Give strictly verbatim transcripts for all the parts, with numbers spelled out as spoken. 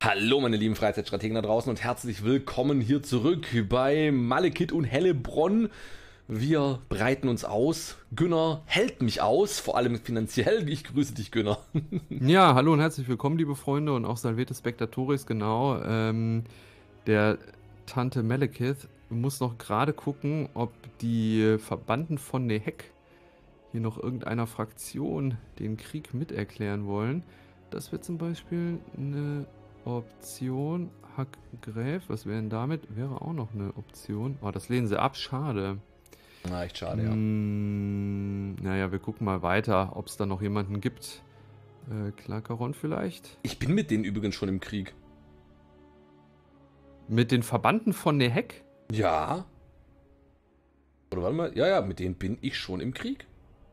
Hallo meine lieben Freizeitstrategen da draußen und herzlich willkommen hier zurück bei Malekith und Hellebronn. Wir breiten uns aus. Günner hält mich aus, vor allem finanziell. Ich grüße dich, Günner. Ja, hallo und herzlich willkommen, liebe Freunde und auch Salvete Spectatoris, genau. Ähm, der Tante Malekith muss noch gerade gucken, ob die Verbannten von Nehek hier noch irgendeiner Fraktion den Krieg miterklären wollen. Das wäre zum Beispiel eine Option. Hackgräf, was wäre denn damit? Wäre auch noch eine Option. Oh, das lehnen sie ab, schade. Na, echt schade, ja. Hm, naja, wir gucken mal weiter, ob es da noch jemanden gibt. Äh, Klakaron vielleicht? Ich bin mit denen übrigens schon im Krieg. Mit den Verbannten von Nehek? Ja. Oder warte mal. Ja, ja, mit denen bin ich schon im Krieg.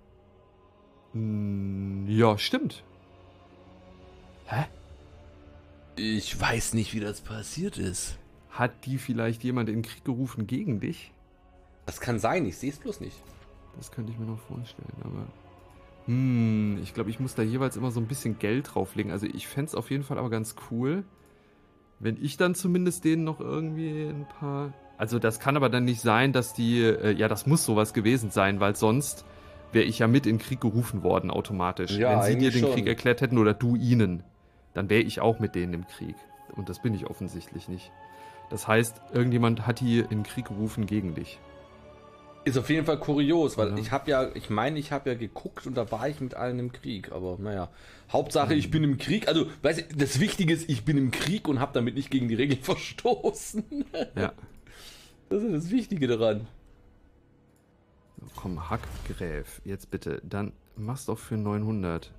Hm, ja, stimmt. Hä? Ich weiß nicht, wie das passiert ist. Hat die vielleicht jemand in den Krieg gerufen gegen dich? Das kann sein, ich sehe es bloß nicht. Das könnte ich mir noch vorstellen, aber... Hm, ich glaube, ich muss da jeweils immer so ein bisschen Geld drauflegen. Also ich fände es auf jeden Fall aber ganz cool, wenn ich dann zumindest denen noch irgendwie ein paar... Also das kann aber dann nicht sein, dass die... Äh, ja, das muss sowas gewesen sein, weil sonst wäre ich ja mit in den Krieg gerufen worden automatisch. Ja, wenn sie dir eigentlich den schon. Krieg erklärt hätten oder du ihnen, dann wäre ich auch mit denen im Krieg. Und das bin ich offensichtlich nicht. Das heißt, irgendjemand hat die in den Krieg gerufen gegen dich. Ist auf jeden Fall kurios, weil Ja. ich habe ja, ich meine, ich habe ja geguckt und da war ich mit allen im Krieg. Aber naja, Hauptsache ich bin im Krieg. Also, weißt du, das Wichtige ist, ich bin im Krieg und habe damit nicht gegen die Regeln verstoßen. Ja. Das ist das Wichtige daran. So, komm, Hackgräf, jetzt bitte. Dann mach's doch für neunhundert.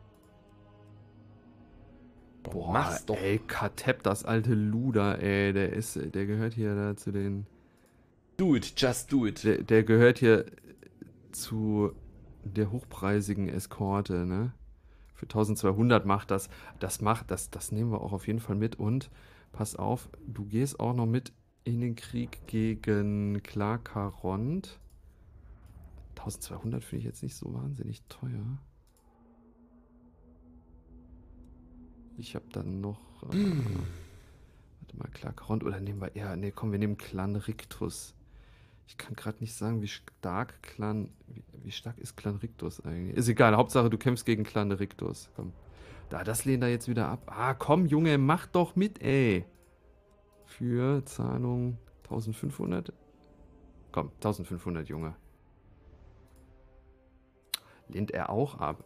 Boah, Mach's doch. ey, Katep, das alte Luder, ey, der ist, der gehört hier da zu den... Do it, just do it. Der, der gehört hier zu der hochpreisigen Eskorte, ne? Für eintausendzweihundert macht das. Das macht, das, das nehmen wir auch auf jeden Fall mit. Und pass auf, du gehst auch noch mit in den Krieg gegen Klakarond. eintausendzweihundert finde ich jetzt nicht so wahnsinnig teuer. Ich habe dann noch... Äh, Hm. Warte mal, Klakarond. Oder nehmen wir eher... Ne, komm, wir nehmen Clan Rictus. Ich kann gerade nicht sagen, wie stark Clan... Wie, wie stark ist Clan Rictus eigentlich? Ist egal, Hauptsache du kämpfst gegen Clan Rictus. Komm. Da, das lehnt er jetzt wieder ab. Ah, komm, Junge, mach doch mit, ey. Für Zahlung eintausendfünfhundert. Komm, eintausendfünfhundert, Junge. Lehnt er auch ab.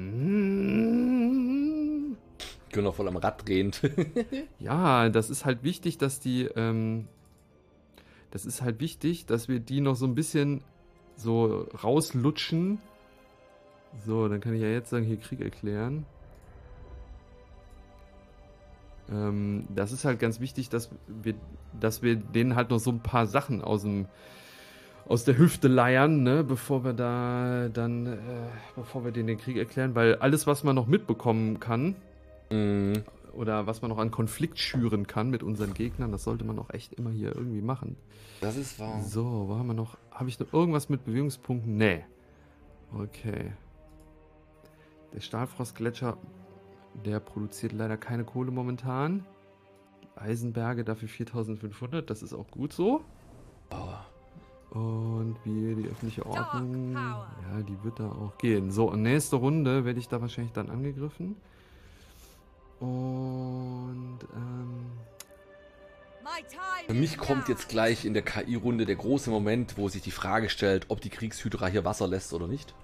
Hm. Ich bin noch voll am Rad drehend. Ja, das ist halt wichtig, dass die, ähm, das ist halt wichtig, dass wir die noch so ein bisschen so rauslutschen. So, dann kann ich ja jetzt sagen, hier Krieg erklären. Ähm, das ist halt ganz wichtig, dass wir, dass wir denen halt noch so ein paar Sachen aus dem, aus der Hüfte leiern, ne, bevor wir da dann, äh, bevor wir denen den Krieg erklären, weil alles, was man noch mitbekommen kann, Mhm. oder was man noch an Konflikt schüren kann mit unseren Gegnern, das sollte man auch echt immer hier irgendwie machen. Das ist wahr. So, wo haben wir noch? Habe ich noch irgendwas mit Bewegungspunkten? Nee. Okay. Der Stahlfrostgletscher, der produziert leider keine Kohle momentan. Die Eisenberge dafür viertausendfünfhundert, das ist auch gut so. Bauer. Und wie die öffentliche Ordnung, ja, die wird da auch gehen. So, und nächste Runde werde ich da wahrscheinlich dann angegriffen. Und, ähm... Für mich kommt jetzt gleich in der K I-Runde der große Moment, wo sich die Frage stellt, ob die Kriegshydra hier Wasser lässt oder nicht.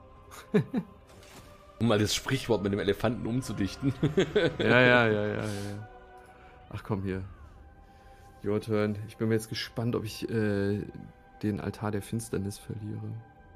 Um mal das Sprichwort mit dem Elefanten umzudichten. Ja, ja, ja, ja, ja. Ach komm hier. Your turn. Ich bin mir jetzt gespannt, ob ich äh, den Altar der Finsternis verliere.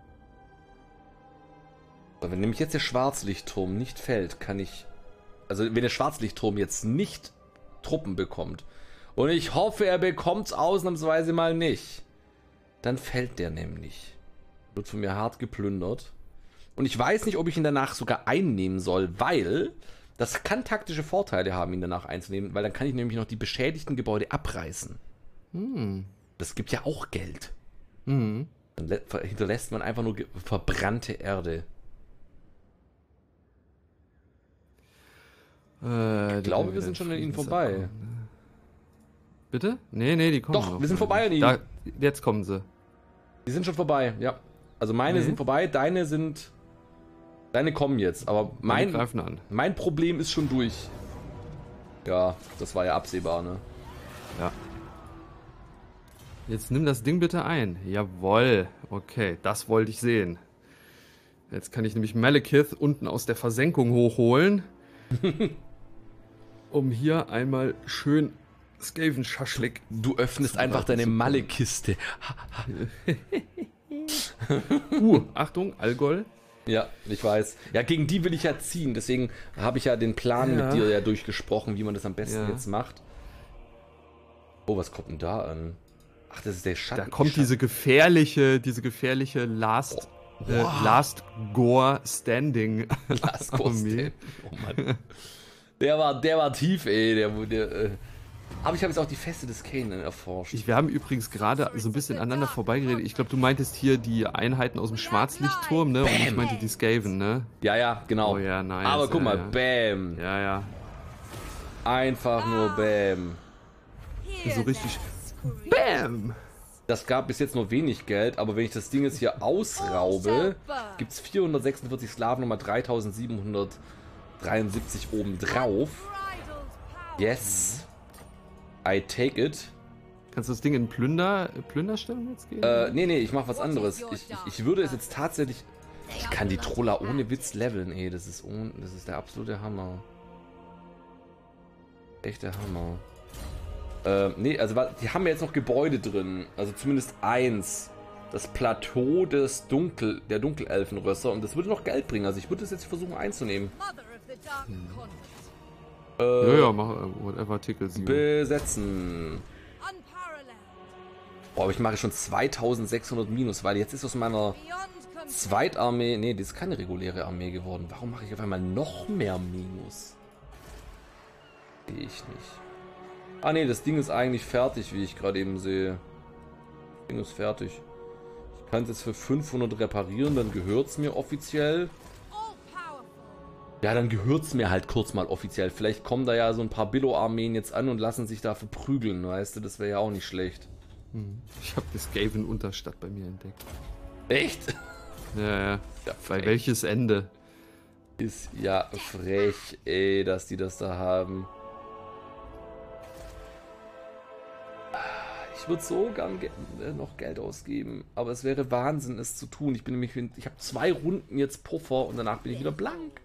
Wenn nämlich jetzt der Schwarzlichtturm nicht fällt, kann ich... Also wenn der Schwarzlichtturm jetzt nicht Truppen bekommt, und ich hoffe, er bekommt es ausnahmsweise mal nicht, dann fällt der nämlich. Wird von mir hart geplündert. Und ich weiß nicht, ob ich ihn danach sogar einnehmen soll, weil das kann taktische Vorteile haben, ihn danach einzunehmen, weil dann kann ich nämlich noch die beschädigten Gebäude abreißen. Hm. Das gibt ja auch Geld. Mhm. Dann hinterlässt man einfach nur verbrannte Erde. Äh, Ich glaube, wir sind schon an ihnen vorbei. Bitte? Nee, nee, die kommen Doch, noch. wir sind vorbei an ihnen. Da, jetzt kommen sie. Die sind schon vorbei, ja. Also meine Nee. sind vorbei, deine sind... Deine kommen jetzt, aber Meine mein, greifen an. mein Problem ist schon durch. Ja, das war ja absehbar, ne? Ja. Jetzt nimm das Ding bitte ein. Jawoll. Okay, das wollte ich sehen. Jetzt kann ich nämlich Malekith unten aus der Versenkung hochholen. um hier einmal schön Skaven-Schaschlik. Du öffnest einfach deine Malle-Kiste. uh, Achtung, Algol. Ja, ich weiß. Ja, gegen die will ich ja ziehen. Deswegen habe ich ja den Plan Ja. mit dir ja durchgesprochen, wie man das am besten Ja. jetzt macht. Oh, was kommt denn da an? Ach, das ist der Schatten. Da kommt Schatten. diese gefährliche, diese gefährliche Last, äh, Last Gore Standing. Last Armee. Koste. Oh Mann. Der war, der war tief, ey. Der, der, äh. Aber ich habe jetzt auch die Feste des Kanan erforscht. Ich, wir haben übrigens gerade so ein bisschen aneinander vorbeigeredet. Ich glaube, du meintest hier die Einheiten aus dem Schwarzlichtturm, ne? Und ich Bam. meinte die Skaven, ne? ja, ja, genau. Oh ja, nice. Aber guck ja, mal, ja. bam. Ja, ja. Einfach nur bam. So richtig. Bam! Das gab bis jetzt nur wenig Geld, aber wenn ich das Ding jetzt hier ausraube, gibt es vierhundertsechsundvierzig Sklaven, nochmal dreitausendsiebenhundertdreiundsiebzig oben drauf. Yes. I take it. Kannst du das Ding in Plünder, Plünderstellung jetzt gehen? Äh, nee, nee, ich mach was anderes. Ich, ich, ich würde es jetzt tatsächlich... Ich kann die Troller ohne Witz leveln, ey. Das ist, un, das ist der absolute Hammer. Echt der Hammer. Äh, nee, also die haben ja jetzt noch Gebäude drin. Also zumindest eins. Das Plateau des Dunkel, der Dunkelelfenrösser. Und das würde noch Geld bringen. Also ich würde das jetzt versuchen einzunehmen. Hm. Äh, ja, ja, mach äh, whatever tickles you. Besetzen. Boah, aber ich mache schon zweitausendsechshundert minus, weil jetzt ist aus meiner Zweitarmee... Nee, das ist keine reguläre Armee geworden. Warum mache ich auf einmal noch mehr Minus? Sehe ich nicht. Ah nee, das Ding ist eigentlich fertig, wie ich gerade eben sehe. Das Ding ist fertig. Ich kann es jetzt für fünfhundert reparieren, dann gehört es mir offiziell. Ja, dann gehört es mir halt kurz mal offiziell. Vielleicht kommen da ja so ein paar Billo-Armeen jetzt an und lassen sich da verprügeln, weißt du? Das wäre ja auch nicht schlecht. Hm. Ich habe die Skaven-Unterstadt bei mir entdeckt. Echt? Ja, ja. Ja, Bei frech. welches Ende? Ist ja frech, ey, dass die das da haben. Ich würde so gern ge äh, noch Geld ausgeben, aber es wäre Wahnsinn, es zu tun. Ich bin nämlich, ich habe zwei Runden jetzt Puffer und danach bin ich wieder blank.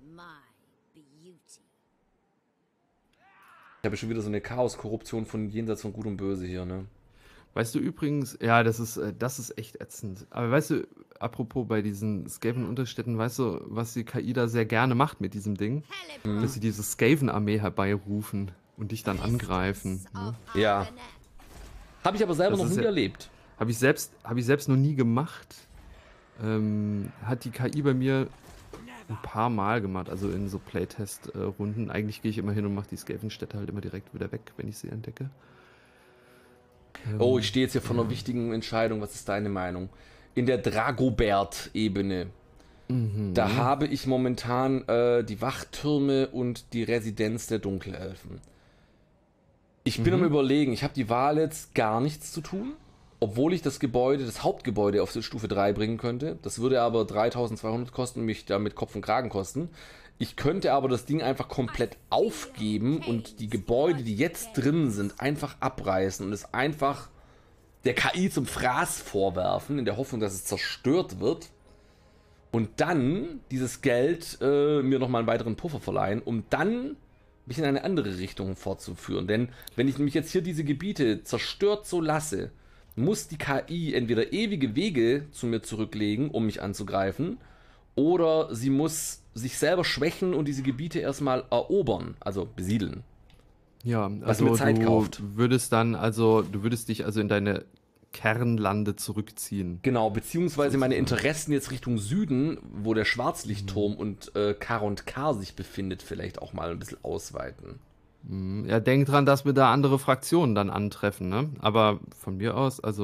Ich habe schon wieder so eine Chaos-Korruption von jenseits von Gut und Böse hier, ne? Weißt du übrigens, ja, das ist, äh, das ist echt ätzend. Aber weißt du, apropos bei diesen Skaven-Unterstädten, weißt du, was die K I da sehr gerne macht mit diesem Ding? Mhm. Dass sie diese Skaven-Armee herbeirufen und dich dann angreifen. Ne? Ja. Habe ich aber selber Das noch ist nie ja- erlebt. Habe ich, selbst- hab ich selbst noch nie gemacht. Ähm, hat die K I bei mir ein paar Mal gemacht, also in so Playtest-Runden. Eigentlich gehe ich immer hin und mache die Skaven-Städte halt immer direkt wieder weg, wenn ich sie entdecke. Ähm, Oh, ich stehe jetzt hier vor einer wichtigen Entscheidung. Was ist deine Meinung? In der Dragobert-Ebene. mhm. Da habe ich momentan äh, die Wachtürme und die Residenz der Dunkelelfen. Ich bin Mhm. am Überlegen, ich habe die Wahl jetzt gar nichts zu tun, obwohl ich das Gebäude, das Hauptgebäude auf Stufe drei bringen könnte. Das würde aber dreitausendzweihundert kosten, mich damit Kopf und Kragen kosten. Ich könnte aber das Ding einfach komplett aufgeben und die Gebäude, die jetzt drin sind, einfach abreißen und es einfach der K I zum Fraß vorwerfen, in der Hoffnung, dass es zerstört wird. Und dann dieses Geld äh, mir nochmal einen weiteren Puffer verleihen, um dann mich in eine andere Richtung fortzuführen. Denn wenn ich nämlich jetzt hier diese Gebiete zerstört so lasse, muss die K I entweder ewige Wege zu mir zurücklegen, um mich anzugreifen, oder sie muss sich selber schwächen und diese Gebiete erstmal erobern, also besiedeln. Ja, Was also mir Zeit du kauft. würdest dann, also du würdest dich also in deine Kernlande zurückziehen. Genau, beziehungsweise meine Interessen jetzt Richtung Süden, wo der Schwarzlichtturm und äh, Kar und Kar sich befindet, vielleicht auch mal ein bisschen ausweiten. Mhm. Ja, denk dran, dass wir da andere Fraktionen dann antreffen, ne? Aber von mir aus, also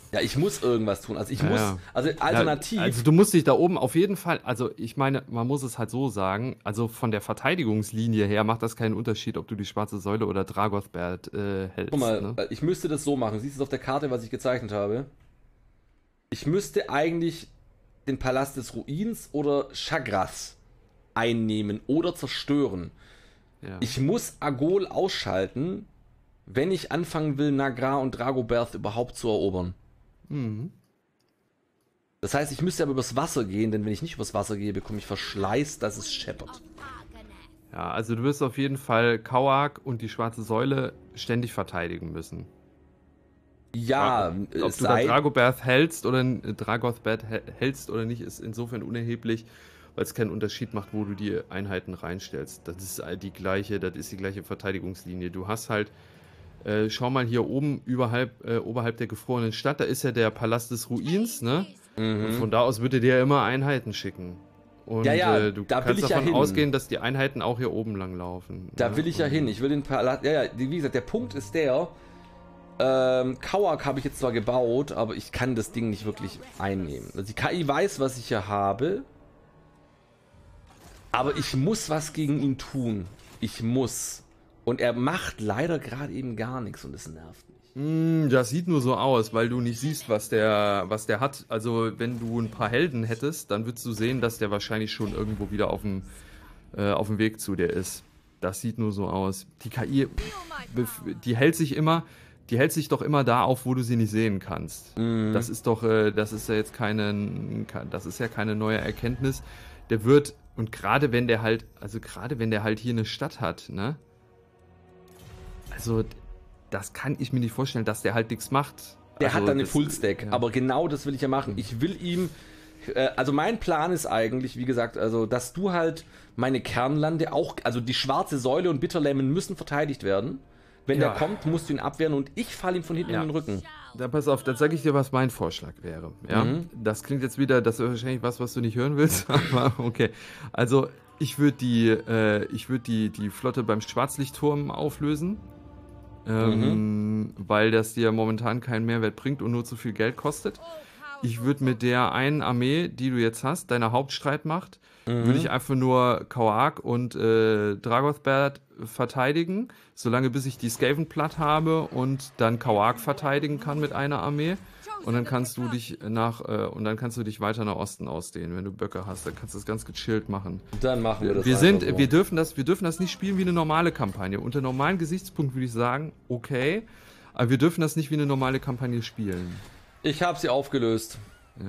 Ja, ich muss irgendwas tun. Also ich Ja, muss, ja. also alternativ. Ja, also du musst dich da oben auf jeden Fall, also ich meine, man muss es halt so sagen, also von der Verteidigungslinie her macht das keinen Unterschied, ob du die schwarze Säule oder Dragothbert äh, hältst. Guck mal, Ne? ich müsste das so machen. Siehst du es auf der Karte, was ich gezeichnet habe? Ich müsste eigentlich den Palast des Ruins oder Chagras einnehmen oder zerstören. Ja. Ich muss Agol ausschalten, wenn ich anfangen will, Nagra und Dragoberth überhaupt zu erobern. Mhm. Das heißt, ich müsste aber übers Wasser gehen, denn wenn ich nicht übers Wasser gehe, bekomme ich Verschleiß, dass es scheppert. Ja, also du wirst auf jeden Fall Kauak und die schwarze Säule ständig verteidigen müssen. Ja, ob, es ob du da sei, Dragoberth hältst oder äh, Dragothbert hä- hältst oder nicht, ist insofern unerheblich, weil es keinen Unterschied macht, wo du die Einheiten reinstellst. Das ist all die gleiche, das ist die gleiche Verteidigungslinie. Du hast halt, äh, schau mal hier oben überhalb, äh, oberhalb der gefrorenen Stadt, da ist ja der Palast des Ruins, ne? Und von da aus würde der immer Einheiten schicken. Und Ja, ja, äh, du da will kannst ich ja davon hin. ausgehen, dass die Einheiten auch hier oben lang laufen. da ne? will ich ja Und- hin. Ich will den Palast. Ja, ja, wie gesagt, der Punkt ist der. Ähm, Kauak habe ich jetzt zwar gebaut, aber ich kann das Ding nicht wirklich einnehmen. Also die K I weiß, was ich hier habe. Aber ich muss was gegen ihn tun. Ich muss. Und er macht leider gerade eben gar nichts und es nervt mich. Mm, Das sieht nur so aus, weil du nicht siehst, was der, was der hat. Also wenn du ein paar Helden hättest, dann würdest du sehen, dass der wahrscheinlich schon irgendwo wieder auf dem, äh, auf dem Weg zu dir ist. Das sieht nur so aus. Die K I, bef- die hält sich immer, die hält sich doch immer da auf, wo du sie nicht sehen kannst. Mhm. Das ist doch, äh, das ist ja jetzt keine, das ist ja keine neue Erkenntnis. Der wird, und gerade wenn der halt, also gerade wenn der halt hier eine Stadt hat, ne? Also, das kann ich mir nicht vorstellen, dass der halt nichts macht. Der also, hat dann eine das- Fullstack, ja. aber genau das will ich ja machen. Ich will ihm, äh, also mein Plan ist eigentlich, wie gesagt, also dass du halt meine Kernlande auch, also die schwarze Säule und Bitterlemmen müssen verteidigt werden. Wenn Ja. der kommt, musst du ihn abwehren und ich falle ihm von hinten Ja. in den Rücken. Dann pass auf, dann sage ich dir, was mein Vorschlag wäre. Ja? Mhm. Das klingt jetzt wieder, das ist wahrscheinlich was, was du nicht hören willst, aber okay. Also, ich würde die, äh, ich würde die, die Flotte beim Schwarzlichtturm auflösen. Ähm, weil das dir momentan keinen Mehrwert bringt und nur zu viel Geld kostet. Ich würde mit der einen Armee, die du jetzt hast, deine Hauptstreitmacht, würde ich einfach nur Kauak und äh, Dragothbert verteidigen, solange bis ich die Skaven platt habe und dann Kauak verteidigen kann mit einer Armee. Und dann kannst du dich nach äh, und dann kannst du dich weiter nach Osten ausdehnen, wenn du Böcke hast. Dann kannst du das ganz gechillt machen. Dann machen wir das Wir sind, einfach so. wir dürfen das, wir dürfen das nicht spielen wie eine normale Kampagne. Unter normalen Gesichtspunkten würde ich sagen, okay, aber wir dürfen das nicht wie eine normale Kampagne spielen. Ich habe sie aufgelöst. Ja.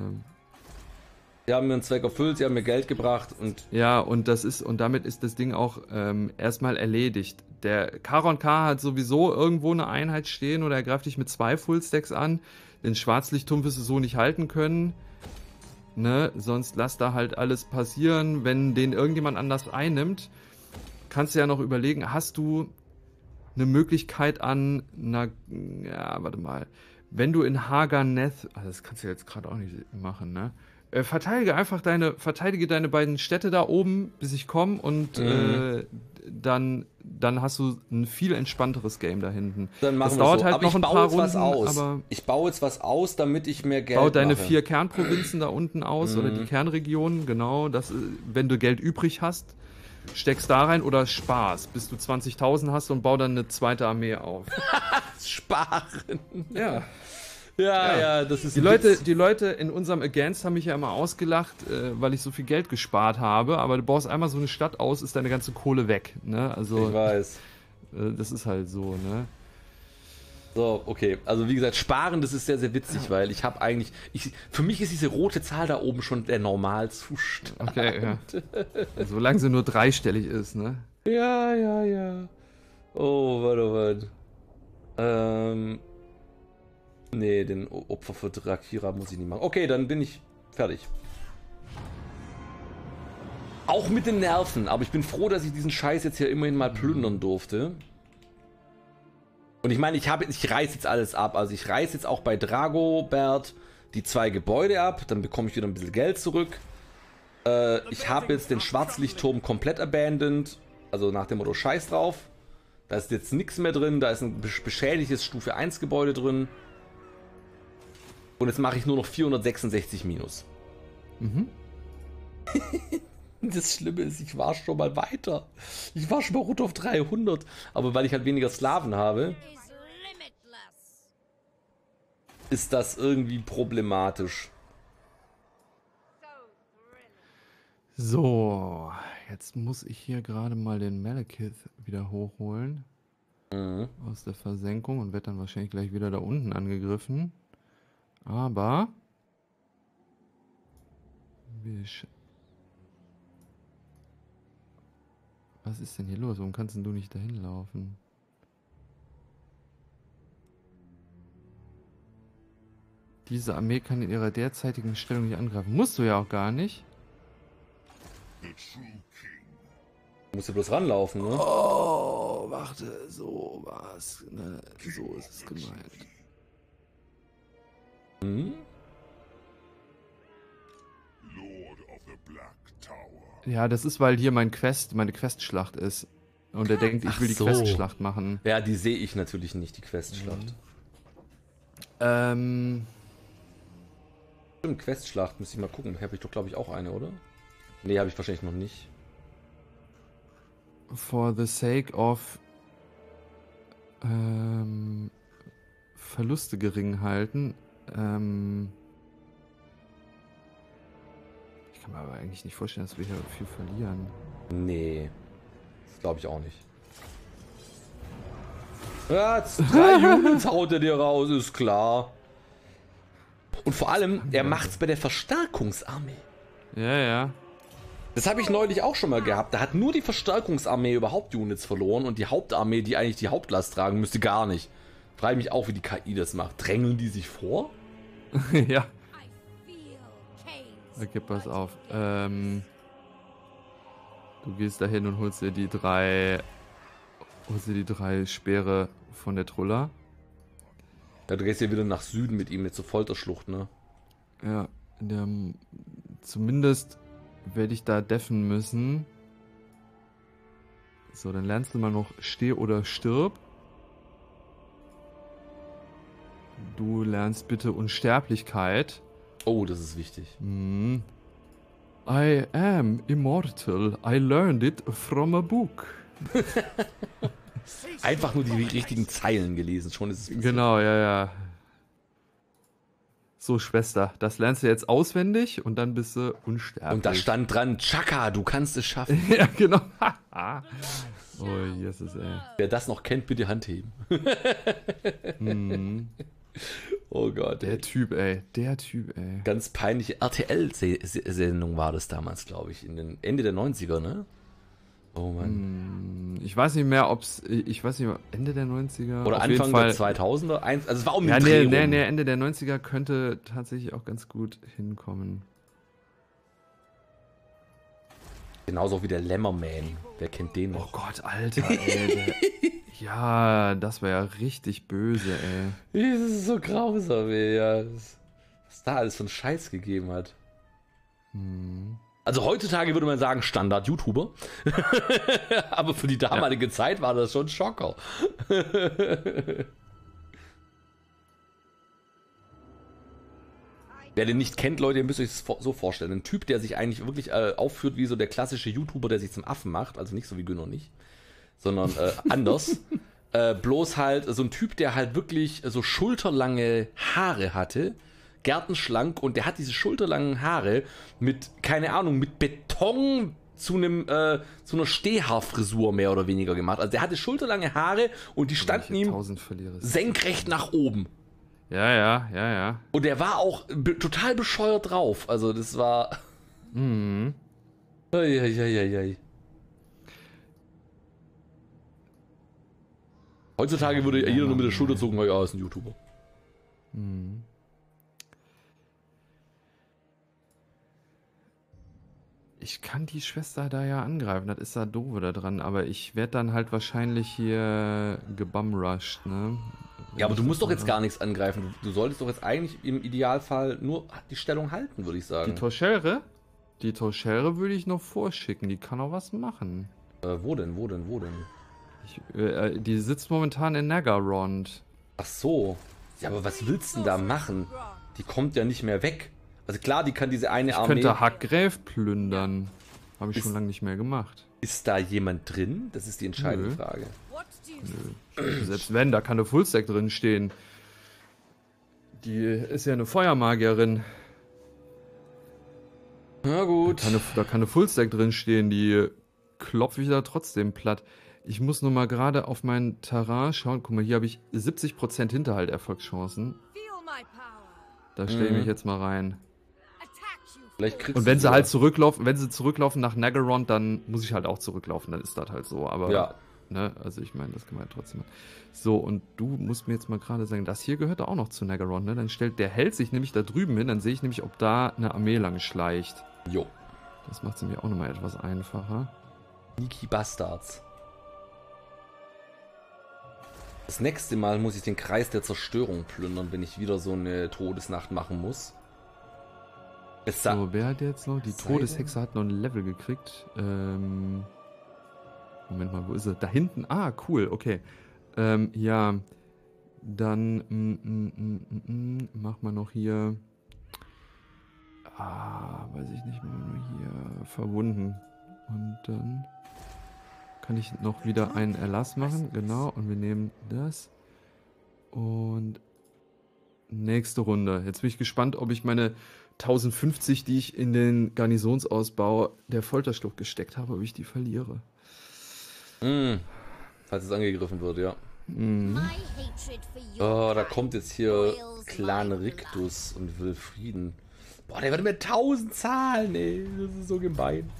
Sie haben mir einen Zweck erfüllt, sie haben mir Geld gebracht und Ja, und das ist, und damit ist das Ding auch ähm, erstmal erledigt. Der Charon K hat sowieso irgendwo eine Einheit stehen oder er greift dich mit zwei Fullstacks an. Den Schwarzlichtturm wirst du so nicht halten können. Ne? Sonst lass da halt alles passieren. Wenn den irgendjemand anders einnimmt, kannst du ja noch überlegen, hast du eine Möglichkeit an, na, ja, warte mal, wenn du in Haganeth, also das kannst du jetzt gerade auch nicht machen, ne? Äh, verteidige einfach deine, verteidige deine beiden Städte da oben, bis ich komme und Mhm. äh, dann, dann hast du ein viel entspannteres Game da hinten. dann machen das wir dauert so. halt Aber noch ich ein baue paar jetzt was Runden, aus. aber Ich baue jetzt was aus, damit ich mehr Geld bau deine mache. vier Kernprovinzen da unten aus oder die Kernregionen, genau. Das, äh, wenn du Geld übrig hast, steckst da rein oder sparst, bis du zwanzigtausend hast und bau dann eine zweite Armee auf. Sparen. Ja. Ja, Ja. ja, das ist Die ein Leute, Witz. die Leute in unserem Against haben mich ja immer ausgelacht, äh, weil ich so viel Geld gespart habe, aber du baust einmal so eine Stadt aus, ist deine ganze Kohle weg. Ne? Also, Ich weiß. äh, das ist halt so, ne? So, okay. Also wie gesagt, sparen, das ist sehr, sehr witzig, weil ich habe eigentlich, ich, für mich ist diese rote Zahl da oben schon der Normalzustand. Okay, ja. Solange sie nur dreistellig ist, ne? Ja, ja, ja. Oh, warte, warte. Ähm. Nee, den O- Opfer für Drakira muss ich nicht machen. Okay, dann bin ich fertig. Auch mit den Nerven, aber ich bin froh, dass ich diesen Scheiß jetzt hier immerhin mal plündern durfte. Und ich meine, ich habe, ich reiß jetzt alles ab. Also ich reiß jetzt auch bei Dragobert die zwei Gebäude ab, dann bekomme ich wieder ein bisschen Geld zurück. Äh, ich habe jetzt den Schwarzlichtturm komplett abandoned, also nach dem Motto Scheiß drauf. Da ist jetzt nichts mehr drin, da ist ein besch- beschädigtes Stufe eins Gebäude drin. Und jetzt mache ich nur noch vierhundertsechsundsechzig minus. Mhm. Das Schlimme ist, ich war schon mal weiter. Ich war schon mal runter auf dreihundert. Aber weil ich halt weniger Sklaven habe, ist das irgendwie problematisch. So, jetzt muss ich hier gerade mal den Malekith wieder hochholen. Mhm. Aus der Versenkung und werde dann wahrscheinlich gleich wieder da unten angegriffen. Aber... Wie sch- Was ist denn hier los? Warum kannst denn du nicht dahin laufen? Diese Armee kann in ihrer derzeitigen Stellung nicht angreifen. Musst du ja auch gar nicht. Du musst ja bloß ranlaufen, ne? Oh, warte, so was. Ne, so ist es gemeint. Mhm. Ja, das ist, weil hier mein Quest, meine Questschlacht ist. Und er denkt, ich Ach will die so. Questschlacht machen. Ja, die sehe ich natürlich nicht, die Questschlacht. Ähm, Stimmt, Questschlacht, müsste ich mal gucken. Habe ich doch, glaube ich, auch eine, oder? Nee, habe ich wahrscheinlich noch nicht. for the sake of ähm, Verluste gering halten. Ähm, ich kann mir aber eigentlich nicht vorstellen, dass wir hier viel verlieren. Nee, das glaube ich auch nicht. Ja, drei Units haut er dir raus, ist klar. Und vor allem, er macht's bei der Verstärkungsarmee. Ja, ja. Das habe ich neulich auch schon mal gehabt. Da hat nur die Verstärkungsarmee überhaupt Units verloren und die Hauptarmee, die eigentlich die Hauptlast tragen müsste, gar nicht. Frage mich auch, wie die K I das macht. Drängeln die sich vor? Ja. Okay, pass auf. Ähm, du gehst dahin und holst dir die drei, holst dir die drei Speere von der Trulla. Ja, du gehst ja wieder nach Süden mit ihm, mit zur Folterschlucht, ne? Ja, in der, zumindest werde ich da deffen müssen. So, dann lernst du mal noch Steh oder Stirb. Du lernst bitte Unsterblichkeit. Oh, das ist wichtig. Hm. I am immortal. I learned it from a book. Einfach nur die richtigen Zeilen gelesen, schon ist es passiert. Genau, ja, ja. So, Schwester, das lernst du jetzt auswendig und dann bist du unsterblich. Und da stand dran, Chaka, du kannst es schaffen. Ja, genau. Oh, Jesus, ey. Wer das noch kennt, bitte Hand heben. Hm. Oh Gott, Der ey. Typ, ey. Der Typ, ey. Ganz peinliche R T L-Sendung war das damals, glaube ich, in den Ende der neunziger, ne? Oh Mann. Hm, Ich weiß nicht mehr, ob's. Ich weiß nicht mehr, Ende der neunziger. Oder auf Anfang jeden Fall. der zweitausender. Ein- Also es war um den Ja, Dreh nee, nee, rum. nee, Ende der neunziger könnte tatsächlich auch ganz gut hinkommen. Genauso wie der Lämmerman. Wer kennt den Oh noch? Gott, Alter, ey. Der, ja, das war ja richtig böse, ey. Das ist so grausam, ey. Ja. Das- Was da alles für einen Scheiß gegeben hat. Hm. Also heutzutage würde man sagen Standard-YouTuber. Aber für die damalige Zeit war das schon ein Schocker. Wer den nicht kennt, Leute, ihr müsst euch das so vorstellen. Ein Typ, der sich eigentlich wirklich äh, aufführt wie so der klassische YouTuber, der sich zum Affen macht. Also nicht so wie Günner nicht. Sondern äh, anders. äh, bloß halt so ein Typ, der halt wirklich so schulterlange Haare hatte. Gärtenschlank. Und der hat diese schulterlangen Haare mit, keine Ahnung, mit Beton zu einem äh, zu einer Stehhaarfrisur mehr oder weniger gemacht. Also der hatte schulterlange Haare und die standen ihm tausend verliere. senkrecht nach oben. Ja, ja, ja, ja. Und der war auch be total bescheuert drauf. Also das war... Mhm. Eieieiei. Heutzutage würde Ja, jeder nur mit der Mann, Schulter ey. zucken, ja, ist ein YouTuber. Mhm. Ich kann die Schwester da ja angreifen, das ist da doof da dran, aber ich werde dann halt wahrscheinlich hier gebumrushed, ne? Ja, aber du musst doch jetzt gar gar nichts angreifen. Du, du solltest doch jetzt eigentlich im Idealfall nur die Stellung halten, würde ich Die sagen. Torschere? Die Torschere würde ich noch vorschicken, die kann auch was machen. Äh, wo denn, wo denn, wo denn? Ich, äh, die sitzt momentan in Nagarond. Ach so. Ja, aber was willst du denn da machen? Die kommt ja nicht mehr weg. Also klar, die kann diese eine Ich Armee... könnte Hackgräf plündern. Habe ich Ist- schon lange nicht mehr gemacht. Ist da jemand drin? Das ist die entscheidende Nö. Frage. Nö. Selbst wenn, da kann eine Fullstack drin stehen. Die ist ja eine Feuermagierin. Na Da gut. kann eine, da kann eine Fullstack drin stehen, die klopfe ich da trotzdem platt. Ich muss nur mal gerade auf mein Terrain schauen. Guck mal, hier habe ich siebzig Prozent Hinterhalt Erfolgschancen. Da stelle ich mich Mhm. jetzt mal rein. Vielleicht kriegst Und wenn du sie ja. halt zurücklaufen, wenn sie zurücklaufen nach Nagarond, dann muss ich halt auch zurücklaufen, dann ist das halt so. Aber, Ja. ne, also ich meine, das kann man ja trotzdem machen. So, und du musst mir jetzt mal gerade sagen, das hier gehört auch noch zu Nagarond, ne? Dann stellt, der hält sich nämlich da drüben hin, dann sehe ich nämlich, ob da eine Armee lang schleicht. Jo. Das macht es mir auch nochmal etwas einfacher. Sneaky Bastards. Das nächste Mal muss ich den Kreis der Zerstörung plündern, wenn ich wieder so eine Todesnacht machen muss. Es sa- So, wer hat jetzt noch? Die Sei Todeshexe hat noch ein Level gekriegt. Ähm, Moment mal, wo ist sie? Da hinten. Ah, cool, okay. Ähm, ja, dann mm, mm, mm, mm, mm, mach mal noch hier. Ah, weiß ich nicht, mal nur hier verwunden. Und dann kann ich noch wieder einen Erlass machen. Genau, und wir nehmen das. Und nächste Runde. Jetzt bin ich gespannt, ob ich meine tausendfünfzig, die ich in den Garnisonsausbau der Folterschlucht gesteckt habe, ob ich die verliere. Mm. Falls es angegriffen wird, ja. Mhm. Oh, da kommt jetzt hier Clan Rictus und will Frieden. Boah, der wird mir tausend zahlen, ey. Das ist so gemein.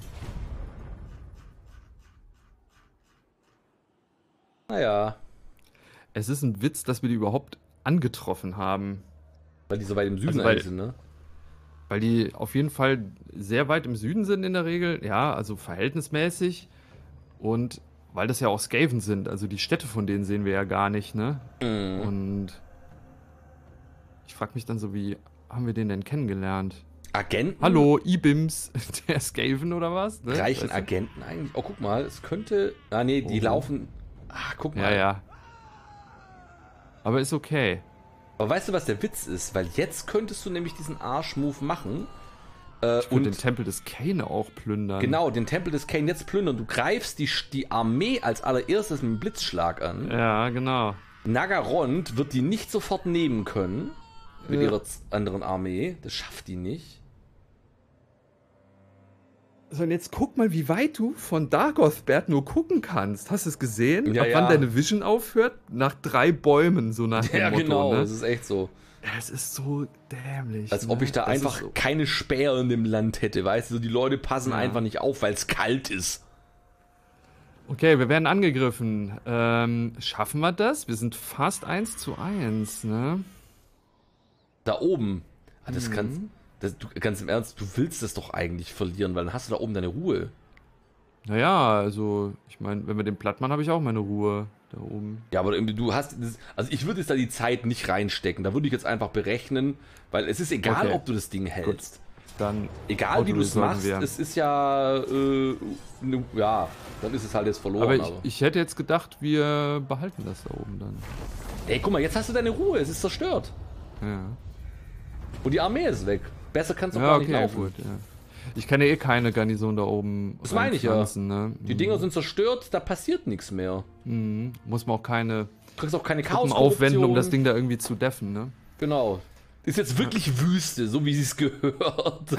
Naja, Es ist ein Witz, dass wir die überhaupt angetroffen haben. weil die so weit im Süden Also, weil- eigentlich sind, ne? Weil die auf jeden Fall sehr weit im Süden sind in der Regel. Ja, also verhältnismäßig. Und weil das ja auch Skaven sind. Also die Städte von denen sehen wir ja gar nicht, ne? Mhm. Und ich frage mich dann so, wie haben wir den denn kennengelernt? Agenten? Hallo, Ibims, der Skaven oder was? Ne? Reichen Weißt du? Agenten eigentlich? Oh, guck mal, es könnte... Ah, nee, die Oh. laufen... Ah, guck Ja, mal. ja. Aber ist okay. Aber weißt du, was der Witz ist? Weil jetzt könntest du nämlich diesen Arsch-Move machen. Äh, Ich würde den Tempel des Kane auch plündern. genau, den Tempel des Kane jetzt plündern. Du greifst die, die Armee als allererstes mit einem Blitzschlag an. Ja, genau. Nagarond wird die nicht sofort nehmen können. Mit Ja. ihrer z- anderen Armee. Das schafft die nicht. So, und jetzt guck mal, wie weit du von Dargothberg nur gucken kannst. Hast du es gesehen? Ja, Ab ja. wann deine Vision aufhört? Nach drei Bäumen, so nach dem Ja, Motto, genau. ne? Das ist echt so. Es ist so dämlich. Als ne? ob ich da Das ist einfach so. keine Sperre in dem Land hätte. Weißt du, die Leute passen Ja. einfach nicht auf, weil es kalt ist. Okay, wir werden angegriffen. Ähm, schaffen wir das? Wir sind fast eins zu eins, ne? Da oben. Ah, das Mhm. kannst das, du, ganz im Ernst, du willst das doch eigentlich verlieren, weil dann hast du da oben deine Ruhe. Naja, also, ich meine, wenn wir den platt machen, habe ich auch meine Ruhe da oben. Ja, aber irgendwie, du hast. Das, also ich würde jetzt da die Zeit nicht reinstecken. Da würde ich jetzt einfach berechnen, weil es ist egal, Okay. ob du das Ding hältst. Dann Egal wie du es Autoresolven machst, wir. es ist ja. Äh, ne, ja, dann ist es halt jetzt verloren. Aber Aber, ich, ich hätte jetzt gedacht, wir behalten das da oben dann. Ey, guck mal, jetzt hast du deine Ruhe, es ist zerstört. Ja. Und die Armee ist weg. Besser kannst du Ja, gar nicht okay, laufen. gut, ja. Ich kann ja eh keine Garnison da oben. Das meine ich ja. reinpflanzen, Ne? Die Mhm. Dinger sind zerstört, da passiert nichts mehr. Mhm. Muss man auch keine Du kriegst auch keine Truppen Chaos aufwenden, um das Ding da irgendwie zu deffen, ne? Genau. Ist jetzt wirklich Wüste, so wie sie es gehört.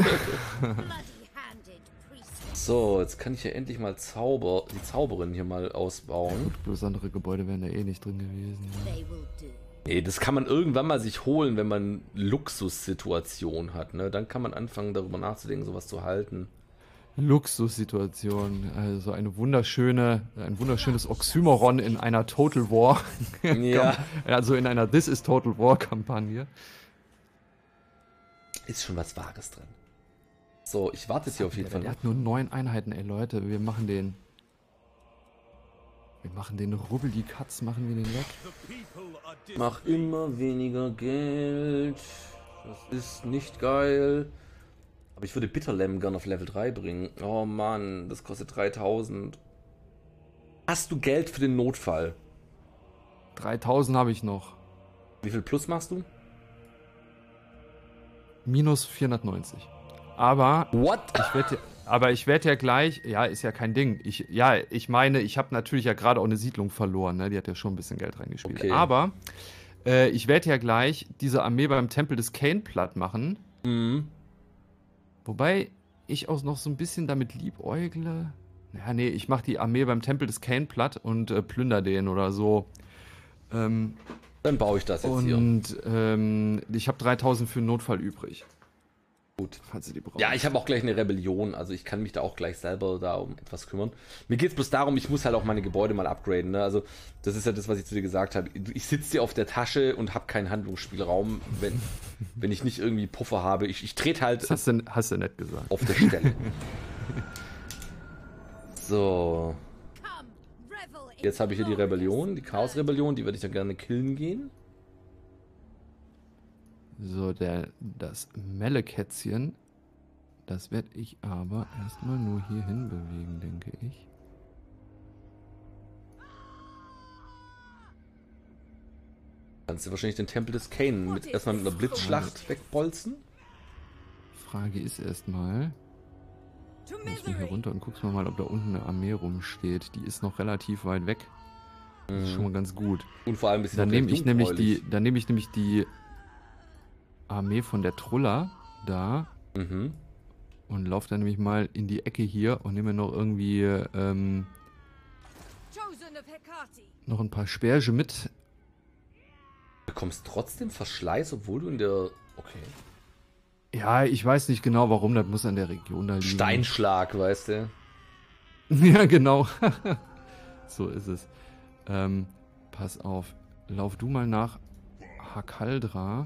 So, jetzt kann ich ja endlich mal Zauber, die Zauberin hier mal ausbauen. Bloß andere Gebäude wären da eh nicht drin gewesen. Ne? Nee, das kann man irgendwann mal sich holen, wenn man Luxussituation hat, ne? Dann kann man anfangen, darüber nachzudenken, sowas zu halten. Luxussituation, also eine wunderschöne, ein wunderschönes Oxymoron in einer Total War. Ja. Also in einer This is Total War Kampagne. Ist schon was Wahres drin. So, ich warte jetzt hier auf jeden Fall Der noch. hat nur neun Einheiten, ey Leute, wir machen den. Wir machen den Rubbel, die Katz, machen wir den weg. Mach immer weniger Geld. Das ist nicht geil. Aber ich würde Bitterlem gern auf Level drei bringen. Oh Mann, das kostet dreitausend. Hast du Geld für den Notfall? dreitausend habe ich noch. Wie viel Plus machst du? Minus vierhundertneunzig. Aber What? ich werde aber ich werde ja gleich, ja, ist ja kein Ding. Ich, ja, ich meine, ich habe natürlich ja gerade auch eine Siedlung verloren, ne? Die hat ja schon ein bisschen Geld reingespielt. Okay. Aber äh, ich werde ja gleich diese Armee beim Tempel des Kane platt machen. Mhm. Wobei ich auch noch so ein bisschen damit liebäugle. Ja, nee, ich mache die Armee beim Tempel des Kane platt und äh, plünder den oder so. Ähm, Dann baue ich das jetzt und hier. Und ähm, ich habe dreitausend für den Notfall übrig. Gut. Falls ihr die braucht. Ja, ich habe auch gleich eine Rebellion, also ich kann mich da auch gleich selber da um etwas kümmern. Mir geht es bloß darum, ich muss halt auch meine Gebäude mal upgraden. Ne? Also das ist ja das, was ich zu dir gesagt habe. Ich sitze hier auf der Tasche und habe keinen Handlungsspielraum, wenn, wenn ich nicht irgendwie Puffer habe. Ich, ich trete halt Das hast du, hast du nett gesagt. auf der Stelle. So. Jetzt habe ich hier die Rebellion, die Chaos-Rebellion, die würde ich dann gerne killen gehen. So, der, das Melle-Kätzchen, das werde ich aber erstmal nur hierhin bewegen, denke ich. Kannst du wahrscheinlich den Tempel des Kane mit, erstmal mit einer Blitzschlacht wegbolzen? Frage ist erstmal, lass mich hier runter und guckst mal, ob da unten eine Armee rumsteht. Die ist noch relativ weit weg. Das ist schon mal ganz gut. Und vor allem ein bisschen Dann nehme ich nämlich jungfräulich. die, dann nehme ich nämlich die Armee von der Trulla da Mhm. und laufe dann nämlich mal in die Ecke hier und nehme noch irgendwie ähm, noch ein paar Sperge mit. Du bekommst trotzdem Verschleiß, obwohl du in der... Okay. Ja, ich weiß nicht genau warum, das muss an der Region da liegen. Steinschlag, weißt du? Ja, genau. So ist es. Ähm, pass auf. Lauf du mal nach Hakaldra.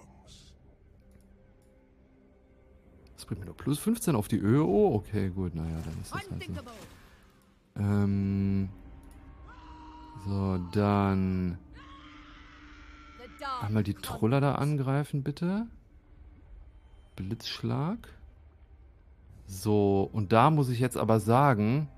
Das bringt mir doch plus fünfzehn auf die Höhe. Oh, okay, gut. Naja, dann ist das halt so. Ähm, so, dann einmal die Truller da angreifen, bitte. Blitzschlag. So, und da muss ich jetzt aber sagen,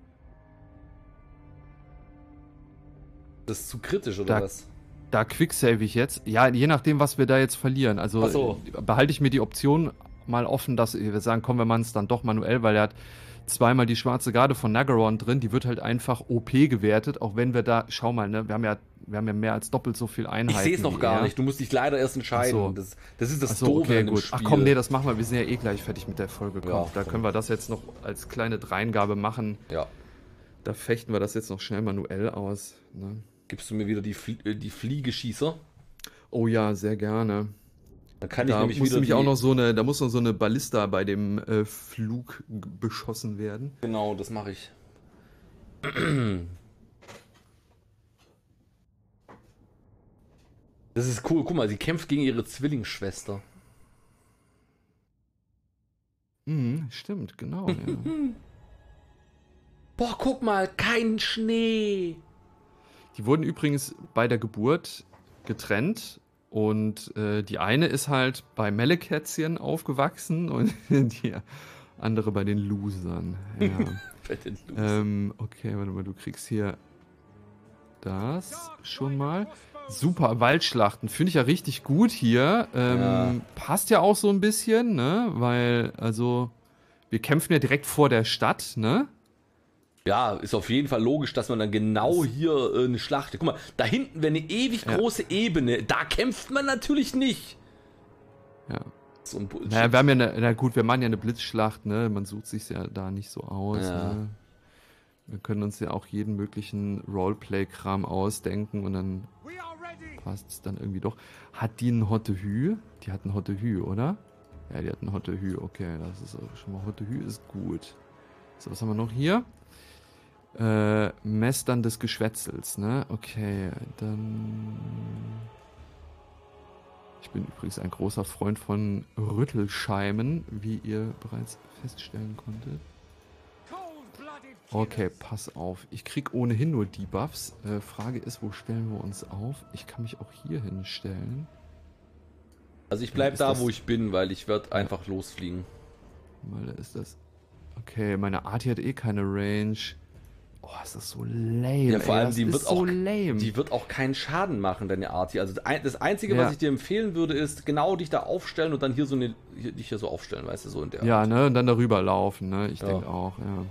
Das ist zu kritisch, oder Da- was? da quicksave ich jetzt. Ja, je nachdem, was wir da jetzt verlieren. Also Ach so. äh, behalte ich mir die Option mal offen, dass wir sagen, komm, wir machen es dann doch manuell, weil er hat zweimal die schwarze Garde von Nagaron drin. Die wird halt einfach O P gewertet, auch wenn wir da, schau mal, ne, wir haben ja, wir haben ja mehr als doppelt so viel Einheiten. Ich sehe es noch wie gar er. nicht. Du musst dich leider erst entscheiden. Ach so. Das, das ist das Ach so, Doofe okay, in dem gut. Spiel. Ach komm, nee, das machen wir. Wir sind ja eh gleich fertig mit der Folge. Komm, Ja, da komm. können wir das jetzt noch als kleine Dreingabe machen. Ja. Da fechten wir das jetzt noch schnell manuell aus. Ne? Gibst du mir wieder die, Flie äh, die Fliegeschießer? Oh ja, sehr gerne. Dann kann ich Da nämlich muss wieder nämlich die... auch noch so eine, da muss noch so eine Ballista bei dem äh, Flug g- beschossen werden. Genau, das mache ich. Das ist cool. Guck mal, sie kämpft gegen ihre Zwillingsschwester. Mhm, stimmt, genau. Ja. Boah, guck mal, kein Schnee. Die wurden übrigens bei der Geburt getrennt und äh, die eine ist halt bei Melle-Kätzchen aufgewachsen und die andere bei den Losern. Ja. Bei den Losern. ähm, okay, warte mal, du kriegst hier das schon mal. Super, Waldschlachten. Finde ich ja richtig gut hier. Ähm, Ja. Passt ja auch so ein bisschen, ne? Weil, also, wir kämpfen ja direkt vor der Stadt, ne? Ja, ist auf jeden Fall logisch, dass man dann genau hier äh, eine Schlacht. Guck mal, da hinten wäre eine ewig Ja. große Ebene. Da kämpft man natürlich nicht. Ja. So ein Bullshit. Naja, wir haben ja eine, na gut, wir machen ja eine Blitzschlacht, ne? Man sucht sich ja da nicht so aus, Ja. ne? Wir können uns ja auch jeden möglichen Roleplay-Kram ausdenken und dann passt es dann irgendwie doch. Hat die einen Hotte Hü? Die hat einen Hotte Hü, oder? Ja, die hat einen Hotte Hü, okay, das ist auch schon mal, Hotte Hü ist gut. So, was haben wir noch hier? Äh, Mestern des Geschwätzels, ne? Okay, dann... Ich bin übrigens ein großer Freund von Rüttelscheimen, wie ihr bereits feststellen konntet. Okay, pass auf. Ich krieg ohnehin nur Debuffs. Äh, Frage ist, wo stellen wir uns auf? Ich kann mich auch hier hinstellen. Also ich bleib Ist da, das- wo ich bin, weil ich werde einfach losfliegen. Mal, da ist das... Okay, meine Arti hat eh keine Range. Oh, ist das so lame. Ja, vor ey, allem, das die ist wird, so auch, lame. die wird auch keinen Schaden machen, deine Arti. Also das Einzige, Ja. was ich dir empfehlen würde, ist genau dich da aufstellen und dann hier so eine, hier, dich hier so aufstellen, weißt du, so in der Ja, Art. ne, und dann darüber laufen, ne? Ich Ja. denke auch, ja.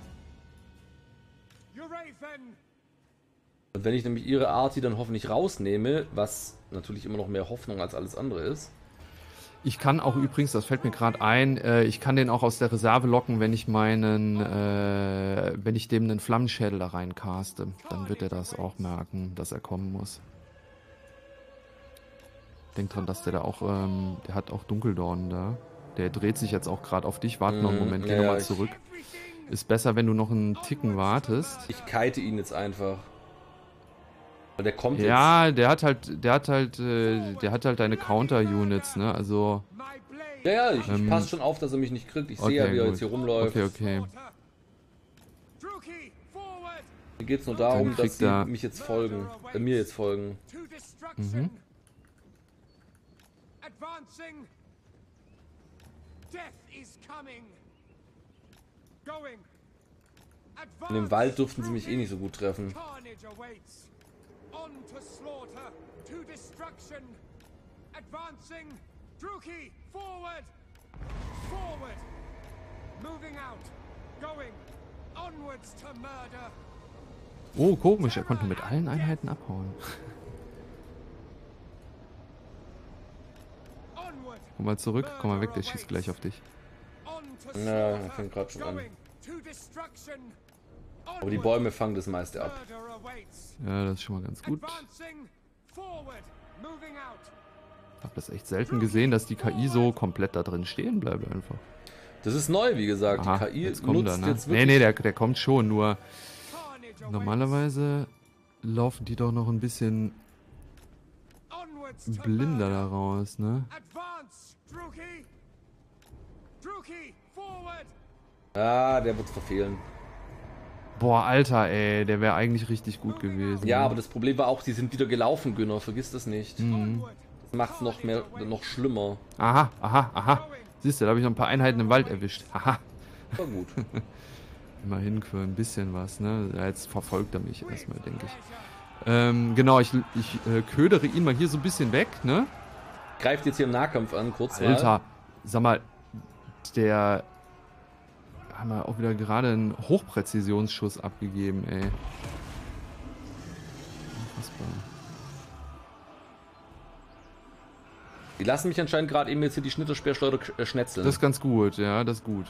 Und wenn ich nämlich ihre Arti dann hoffentlich rausnehme, was natürlich immer noch mehr Hoffnung als alles andere ist. Ich kann auch übrigens, das fällt mir gerade ein, äh, ich kann den auch aus der Reserve locken, wenn ich meinen, äh, wenn ich dem einen Flammenschädel da rein caste. Dann wird er das auch merken, dass er kommen muss. Denk dran, dass der da auch, ähm, der hat auch Dunkeldorn da. Der dreht sich jetzt auch gerade auf dich. Warte noch einen Mhm, Moment, geh ja, nochmal ich- zurück. Ist besser, wenn du noch einen Ticken wartest. Ich kite ihn jetzt einfach. Weil der kommt Ja, der hat halt, der hat halt, äh, der hat halt deine Counter-Units, ne? Also. jetzt. Ja, ja, ich, ich Ähm, passe schon auf, dass er mich nicht kriegt. Ich okay, sehe ja, wie er gut. jetzt hier rumläuft. Okay, okay. Mir geht es nur darum, Dann kriegt dass sie er- mich jetzt folgen. Äh, mir jetzt folgen. Mhm. Advancing. Death is coming. Going. In dem Wald durften sie mich eh nicht so gut treffen. Carnage awaits. On to slaughter. To destruction. Advancing. Druki, forward. Forward. Moving out. Going. Onwards to murder. Oh, komisch, er konnte mit allen Einheiten abhauen. Onward. Komm mal zurück, komm mal weg, der schießt gleich auf dich. On to Ja, slaughter. er fängt gerade schon an. Going. To destruction. Aber die Bäume fangen das meiste ab. Murder awaits. Ja, das ist schon mal ganz gut. Advancing. Forward. Moving out. Hab das echt selten gesehen, dass die K I so komplett da drin stehen bleibt einfach. Das ist neu, wie gesagt. Aha, die K I jetzt kommt nutzt er, ne? jetzt Nee, wirklich... nee, der, der kommt schon, nur Carnage awaits. normalerweise laufen die doch noch ein bisschen Onwards to blinder murder. da raus, ne? Advance, Druki. Druki, forward. Ah, der wird verfehlen. Boah, Alter, ey, der wäre eigentlich richtig gut gewesen. Ja, ne? aber das Problem war auch, die sind wieder gelaufen, Günner. Vergiss das nicht. Mhm. Onward. Das macht es noch mehr, noch schlimmer. Aha, aha, aha. Siehst du, da habe ich noch ein paar Einheiten im Wald erwischt. Haha. Aber gut. Immerhin für ein bisschen was, ne? Ja, jetzt verfolgt er mich erstmal, denke ich. Ähm, genau, ich, ich äh, ködere ihn mal hier so ein bisschen weg, ne? Greift jetzt hier im Nahkampf an, kurz mal. Alter, sag mal, der haben wir auch wieder gerade einen Hochpräzisionsschuss abgegeben, ey. Unfassbar. Die lassen mich anscheinend gerade eben jetzt hier die Schnitterspeerschleuder äh, schnetzeln. Das ist ganz gut, ja, das ist gut.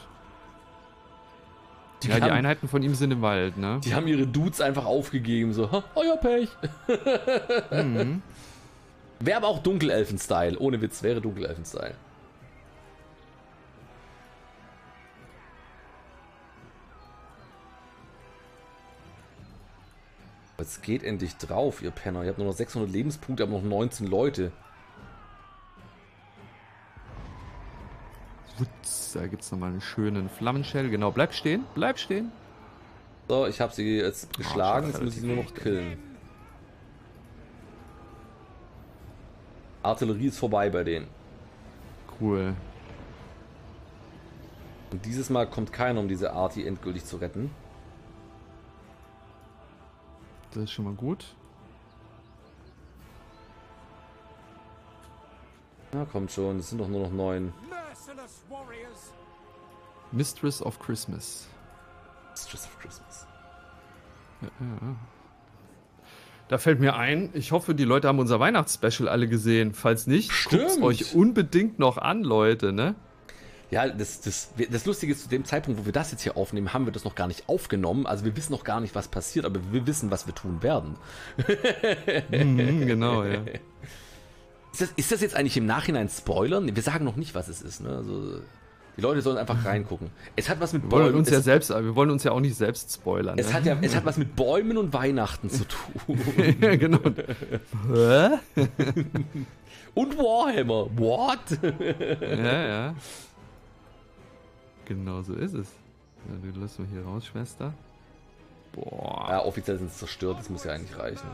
die, Ja, die haben, Einheiten von ihm sind im Wald, ne? die haben ihre Dudes einfach aufgegeben. So, "Ha, euer Pech. Mhm. Wäre aber auch Dunkelelfen-Style. Ohne Witz, wäre Dunkelelfen-Style. Jetzt geht endlich drauf, ihr Penner. Ihr habt nur noch sechshundert Lebenspunkte, aber noch neunzehn Leute. Wutz, da gibt's nochmal einen schönen Flammenschell. Genau, bleib stehen, bleib stehen. So, ich habe sie jetzt geschlagen, schade, jetzt muss ich sie relativ nur noch killen. Artillerie ist vorbei bei denen. Cool. Und dieses Mal kommt keiner, um diese Arti endgültig zu retten. Das ist schon mal gut. Na, kommt schon, es sind doch nur noch neun. Merciless warriors. Mistress of Christmas. Mistress of Christmas. Ja, ja. Da fällt mir ein, ich hoffe, die Leute haben unser Weihnachtsspecial alle gesehen. Falls nicht, guckt's Stimmt. euch unbedingt noch an, Leute, ne? Ja, das, das, das Lustige ist, zu dem Zeitpunkt, wo wir das jetzt hier aufnehmen, haben wir das noch gar nicht aufgenommen. Also wir wissen noch gar nicht, was passiert, aber wir wissen, was wir tun werden. Mhm, genau, ja. Ist das, ist das jetzt eigentlich im Nachhinein Spoilern? Wir sagen noch nicht, was es ist. Ne? Also, die Leute sollen einfach reingucken. Es hat was mit Wir wollen uns es, ja selbst, wir wollen uns ja auch nicht selbst spoilern. es, Ne? hat ja, es hat was mit Bäumen und Weihnachten zu tun. Ja, genau. Hä? Und Warhammer. What? Ja, ja. Genau so ist es. Ja, du lässt mal hier raus, Schwester. Boah. Ja, offiziell sind sie zerstört, das muss ja eigentlich reichen.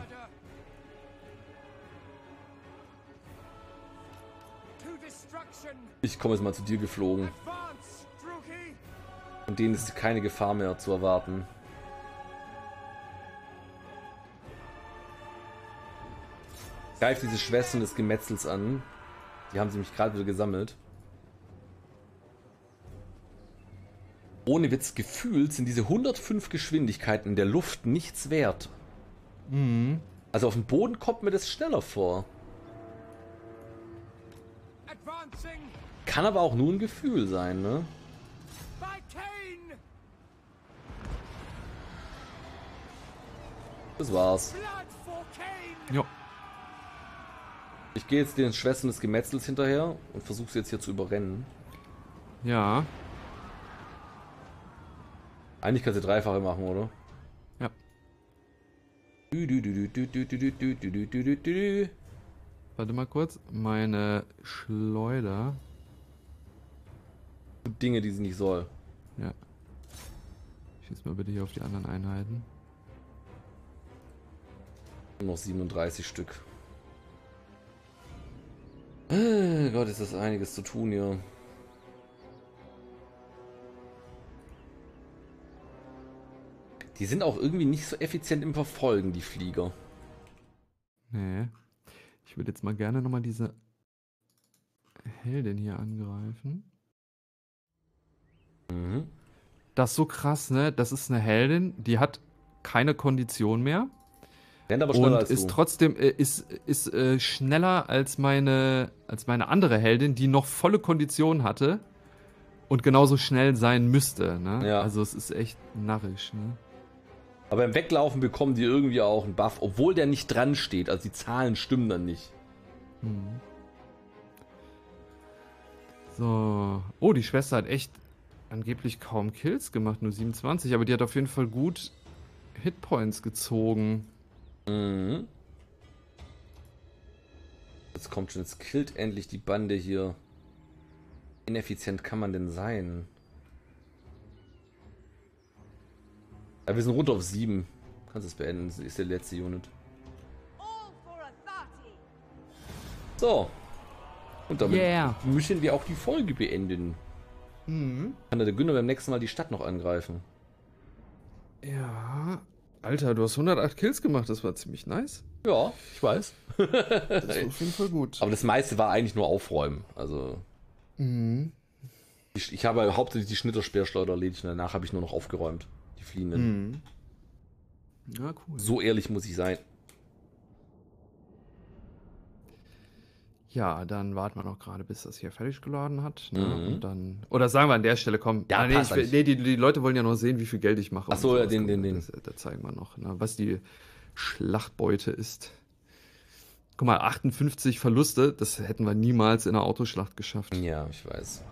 To destruction. Ich komme jetzt mal zu dir geflogen. Advance, Druki. Von denen ist keine Gefahr mehr zu erwarten. Greif diese Schwestern des Gemetzels an. Die haben sie mich gerade wieder gesammelt. Ohne Witz, gefühlt sind diese hundertfünf Geschwindigkeiten in der Luft nichts wert. Mhm. Also auf dem Boden kommt mir das schneller vor. Advancing Kann aber auch nur ein Gefühl sein, ne? by Cain. Das war's. Blood for Cain. Jo. Ich gehe jetzt den Schwestern des Gemetzels hinterher und versuche sie jetzt hier zu überrennen. Ja. Eigentlich kannst du dreifache machen, oder? Ja. Du, du, du, du, du, du, du, du, du, du, du, du. Warte mal kurz. Meine Schleuder. Dinge, die sie nicht soll. Ja. Schieß mal bitte hier auf die anderen Einheiten. Nur noch siebenunddreißig Stück. Oh Gott, ist das einiges zu tun hier. Die sind auch irgendwie nicht so effizient im Verfolgen, die Flieger. Nee. Ich würde jetzt mal gerne nochmal diese Heldin hier angreifen. Mhm. Das ist so krass, ne? Das ist eine Heldin, die hat keine Kondition mehr. Rennt aber schneller Und als ist du. trotzdem äh, ist, ist äh, schneller als meine, als meine andere Heldin, die noch volle Kondition hatte und genauso schnell sein müsste. Ne? Ja. Also es ist echt narrisch. Ne? Aber im Weglaufen bekommen die irgendwie auch einen Buff, obwohl der nicht dran steht. Also die Zahlen stimmen dann nicht. Hm. So. Oh, die Schwester hat echt angeblich kaum Kills gemacht, nur siebenundzwanzig, aber die hat auf jeden Fall gut Hitpoints gezogen. Mhm. Jetzt kommt schon, jetzt killt endlich die Bande hier. Ineffizient kann man denn sein? Ja, wir sind runter auf sieben. Kannst es beenden, das ist der letzte Unit. So. Und damit Yeah. müssen wir auch die Folge beenden. Mhm. Kann der Günther beim nächsten Mal die Stadt noch angreifen? Ja. Alter, du hast hundertacht Kills gemacht, das war ziemlich nice. Ja, ich weiß. Das war auf jeden Fall gut. Aber das meiste war eigentlich nur Aufräumen. Also. Mhm. Ich, ich habe hauptsächlich die Schnitterspeerschleuder erledigt und danach habe ich nur noch aufgeräumt. Die Fliehenden. Mhm. Ja, cool. So ehrlich muss ich sein. Ja, dann warten wir noch gerade, bis das hier fertig geladen hat. Ne? Mhm. Und dann, oder sagen wir an der Stelle, komm. Ja, ah, nee, passt ich, eigentlich. nee die, die Leute wollen ja noch sehen, wie viel Geld ich mache. Ach und so, ja, sowas. den, Komm, den, den. Das, da zeigen wir noch, ne? Was die Schlachtbeute ist. Guck mal, achtundfünfzig Verluste, das hätten wir niemals in einer Autoschlacht geschafft. Ja, ich weiß.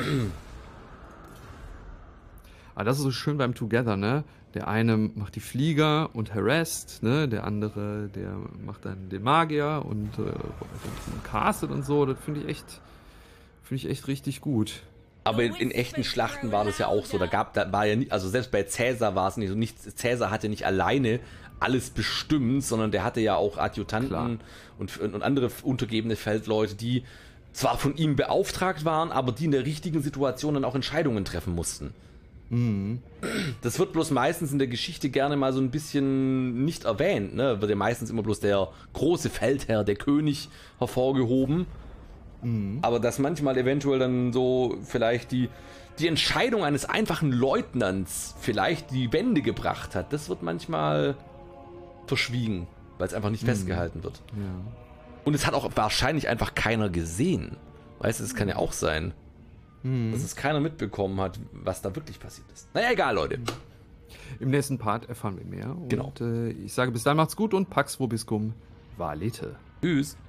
Aber das ist so schön beim Together, ne? Der eine macht die Flieger und harassed, ne? Der andere, der macht dann den Magier und äh, castet und so. Das finde ich echt, finde ich echt richtig gut. Aber in, in echten Schlachten war das ja auch so. Da gab, da war ja nicht, also selbst bei Cäsar war es nicht so. Nicht, Cäsar hatte nicht alleine alles bestimmt, sondern der hatte ja auch Adjutanten und, und andere untergebene Feldleute, die zwar von ihm beauftragt waren, aber die in der richtigen Situation dann auch Entscheidungen treffen mussten. Mhm. Das wird bloß meistens in der Geschichte gerne mal so ein bisschen nicht erwähnt, ne? Wird ja meistens immer bloß der große Feldherr, der König hervorgehoben. Mhm. Aber dass manchmal eventuell dann so vielleicht die, die Entscheidung eines einfachen Leutnants vielleicht die Wende gebracht hat, das wird manchmal verschwiegen, weil es einfach nicht Mhm. festgehalten wird. Ja. Und es hat auch wahrscheinlich einfach keiner gesehen. Weißt du, es kann ja auch sein, Mhm. dass es keiner mitbekommen hat, was da wirklich passiert ist. Naja, egal, Leute. Im nächsten Part erfahren wir mehr. Genau. Und äh, ich sage bis dann, macht's gut und Pax Vobiscum Valete. Tschüss.